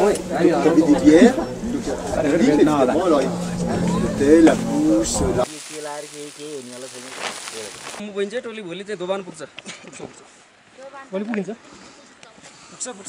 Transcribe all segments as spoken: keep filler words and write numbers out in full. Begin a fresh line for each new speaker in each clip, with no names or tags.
bière, donc alors le thé, la mousse, la...
बहिनी टोली भोलि चाहिँ दोबान पुग्छ पुग्छ पुग्छ भोलि पुगिन्छ पुग्छ पुग्छ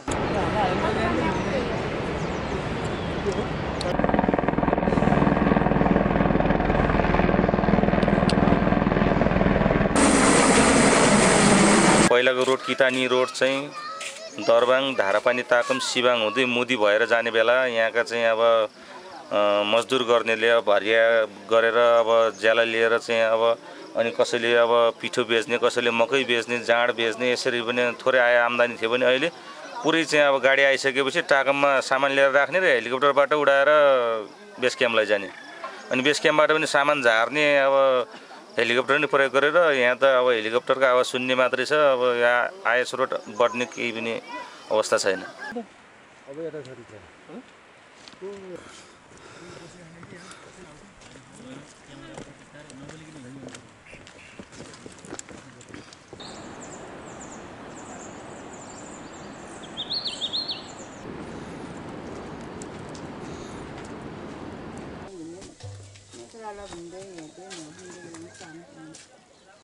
पहिलाको रोड किटानी रोड चाहिँ दरबाङ धारापानी ताकम सिबाङ हुँदै मुदी भएर जाने बेला यहाँका चाहिँ अब मजदुर गर्नेले अब भरिया गरेर अब ज्याला लिएर चाहिँ अब अनि कसैले अब पिठो बेच्ने कसैले मकै बेच्ने जाँड बेच्ने यसरी पनि थोरै आय आम्दानी थियो भने अहिले पुरै चाहिँ अब गाडी आइसकेपछि टाकममा सामान लिएर राख्ने र हेलिकप्टरबाट उडाएर बेस क्याम्पलाई जाने अनि बेस क्याम्पबाट पनि सामान झार्ने अब हेलिकप्टर नै प्रयोग गरेर यहाँ त अब हेलिकप्टरको आवाज सुन्ने मात्रै छ अब यहाँ आय स्रोत बढ्ने केही पनि अवस्था छैन अब यता छोरी छ
Hãy subscribe cho kênh Ghiền Mì Gõ để không bỏ lỡ những video hấp dẫn.